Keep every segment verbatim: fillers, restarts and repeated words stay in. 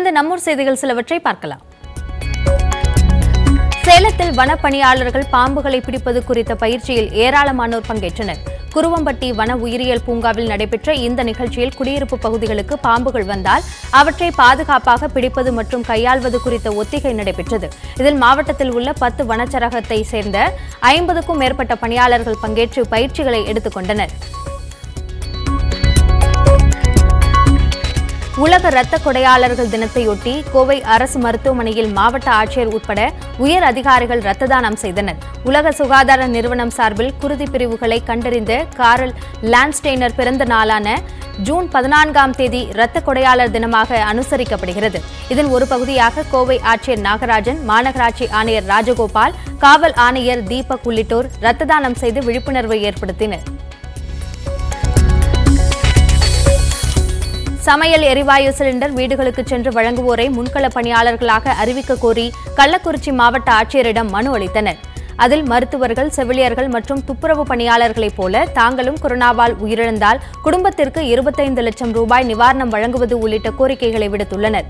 தொடர்ந்து நம்மூர் செய்திகள் சிலவற்றை பார்க்கலாம். சேலத்தில் வனப்பணியாளர்கள் பாம்புகளை பிடிப்பது குறித்த பயிற்சியில் ஏராளமானோர் பங்கேற்றனர். குருவம்பட்டி வன உயிரியல் பூங்காவில் நடைபெற்ற இந்த நிகழ்ச்சியில் குடியிருப்பு பகுதிகளுக்கு பாம்புகள் வந்தால் அவற்றை பாதுகாப்பாக பிடிப்பது மற்றும் கையாள்வது குறித்த ஒத்திகை நடைபெற்றது. இதில் மாவட்டத்தில் உள்ள பத்து வனச்சரகத்தை சேர்ந்த ஐம்பதுக்கும் மேற்பட்ட பணியாளர்கள் பங்கேற்று பயிற்சிகளை எடுத்துக் கொண்டனர். உலக இரத்த கொடையாளர்கள் தினத்தையொட்டி கோவை அரசு மருத்துவமனையில் மாவட்ட ஆட்சியர் உட்பட உயர் அதிகாரிகள் இரத்த தானம் செய்தனர். உலக சுகாதார நிறுவனம் சார்பில் குருதி பிரிவுகளை கண்டறிந்த காரல் லான்ஸ்டெய்னர் பிறந்த நாளான ஜூன் பதினான்காம் தேதி இரத்த கொடையாளர் தினமாக அனுசரிக்கப்படுகிறது. இதன் ஒரு பகுதியாக கோவை ஆட்சியர் நாகராஜன், மாநகராட்சி ஆணையர் ராஜகோபால், காவல் ஆணையர் தீபக் உள்ளிட்டோர் இரத்த தானம் செய்து விழிப்புணர்வை ஏற்படுத்தினர். சமையல் எரிவாயு சிலிண்டர் வீடுகளுக்கு சென்று வழங்குவோரை முன்கள பணியாளர்களாக அறிவிக்க கோரி கள்ளக்குறிச்சி மாவட்ட ஆட்சியரிடம் மனு அளித்தனர். அதில் மருத்துவர்கள், செவிலியர்கள் மற்றும் துப்புரவு பணியாளர்களைப் போல தாங்களும் கொரோனாவால் உயிரிழந்தால் குடும்பத்திற்கு இருபத்தைந்து லட்சம் ரூபாய் நிவாரணம் வழங்குவது உள்ளிட்ட கோரிக்கைகளை விடுத்துள்ளனர்.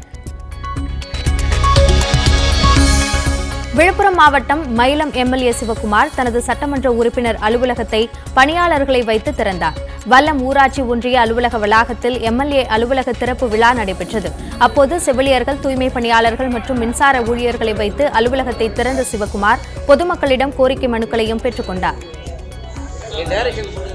விழுப்புரம் மாவட்டம் மயிலம் எம்எல்ஏ சிவக்குமார் தனது சட்டமன்ற உறுப்பினர் அலுவலகத்தை பணியாளர்களை வைத்து திறந்தார். வல்லம் ஊராட்சி ஒன்றிய அலுவலக வளாகத்தில் எம்எல்ஏ அலுவலக திறப்பு விழா நடைபெற்றது. அப்போது செவிலியர்கள், தூய்மை பணியாளர்கள் மற்றும் மின்சார ஊழியர்களை வைத்து அலுவலகத்தை திறந்த சிவக்குமார் பொதுமக்களிடம் கோரிக்கை மனுக்களையும் பெற்றுக் கொண்டார்.